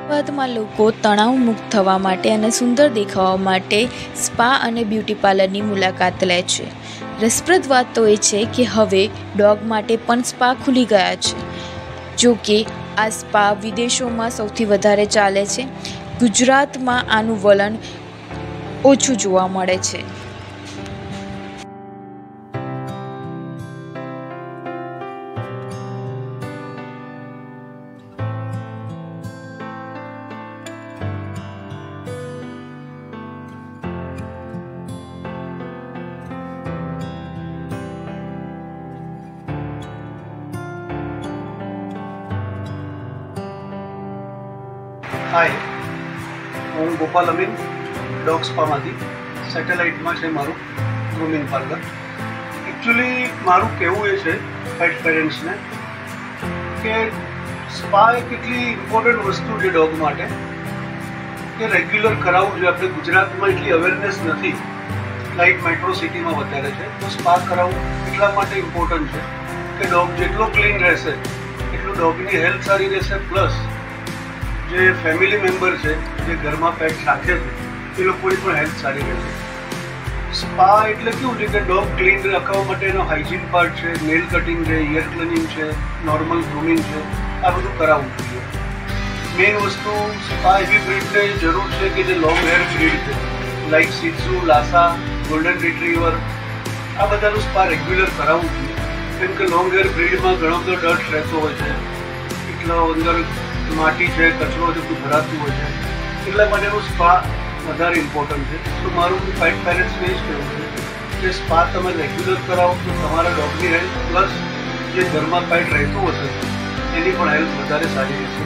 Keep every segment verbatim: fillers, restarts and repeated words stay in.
બાદમાં લોકો તણાવ મુક્ત થવા માટે અને સુંદર દેખાવા માટે સ્પા અને બ્યુટી પાર્લરની મુલાકાત લે છે. રસપ્રદ વાત તો એ છે કે હવે ડોગ માટે પણ સ્પા ખુલી ગયા છે. જો કે આ સ્પા વિદેશોમાં સૌથી વધારે ચાલે છે. ગુજરાતમાં આનું વલણ ઓછું જોવા મળે છે. હાય, હું ગોપાલ અમીન, ડોગ સ્પામાંથી. સેટેલાઇટમાં છે મારું ગ્રૂમિંગ પાર્લર. એકચ્યુઅલી મારું કહેવું એ છે પેટ પેરેન્ટ્સને કે સ્પા એ કેટલી ઇમ્પોર્ટન્ટ વસ્તુ છે ડોગ માટે કે રેગ્યુલર કરાવવું જોઈએ. આપણે ગુજરાતમાં એટલી અવેરનેસ નથી, લાઇક મેટ્રો સિટીમાં વધારે છે. તો સ્પા કરાવવું એટલા માટે ઇમ્પોર્ટન્ટ છે કે ડોગ જેટલો ક્લીન રહેશે એટલું ડોગની હેલ્થ સારી રહેશે, પ્લસ જે ફેમિલી મેમ્બર છે, જે ઘરમાં પેટ રાખે છે, એ લોકોની પણ હેલ્થ સારી રહેશે. સ્પા એટલે કેવું છે કે ડોગ ક્લીન રાખવા માટે એનો હાઇજીન પાર્ટ છે, નેલ કટિંગ છે, ઇયર ક્લીનિંગ છે, નોર્મલ ગ્રૂમિંગ છે, આ બધું કરાવવું જોઈએ. મેઇન વસ્તુ સ્પા એવી બ્રીડને જરૂર છે કે જે લોંગ હેર બ્રીડ છે, like shih tzu, Lhasa, golden retriever, આ બધાનું સ્પા રેગ્યુલર કરાવવું જોઈએ. કેમ કે લોંગ હેર બ્રીડમાં ઘણો બધો ડર્ટ રહેતો હોય છે, એટલો અંદર માટી છે, કચરો છે, બધું ભરાતું હોય છે. એટલા માટેનું સ્પા વધારે ઇમ્પોર્ટન્ટ છે. તો મારું પેટ પેરેન્ટ્સને એ જ કહેવું છે કે સ્પા તમે રેગ્યુલર કરાવો તો તમારા ડોગની હેલ્થ પ્લસ જે ઘરમાં પેટ રહેતું હશે એની પણ હેલ્થ વધારે સારી રહેશે.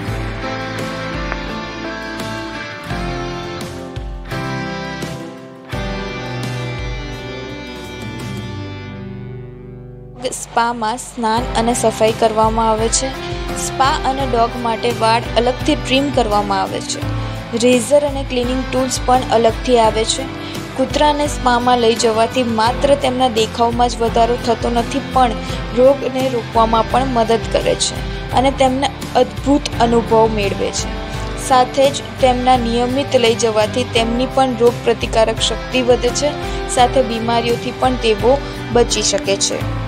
સ્પામાં સ્નાન અને સફાઈ કરવામાં આવે છે. સ્પા અને ડોગ માટે વાળ અલગથી ટ્રીમ કરવામાં આવે છે. રેઝર અને ક્લિનિંગ ટૂલ્સ પણ અલગથી આવે છે. કૂતરાને સ્પામાં લઈ જવાથી માત્ર તેમના દેખાવમાં જ વધારો થતો નથી, પણ રોગને રોકવામાં પણ મદદ કરે છે અને તેમને અદ્ભુત અનુભવ મેળવે છે. સાથે જ તેમના નિયમિત લઈ જવાથી તેમની પણ રોગ પ્રતિકારક શક્તિ વધે છે, સાથે બીમારીઓથી પણ તેઓ બચી શકે છે.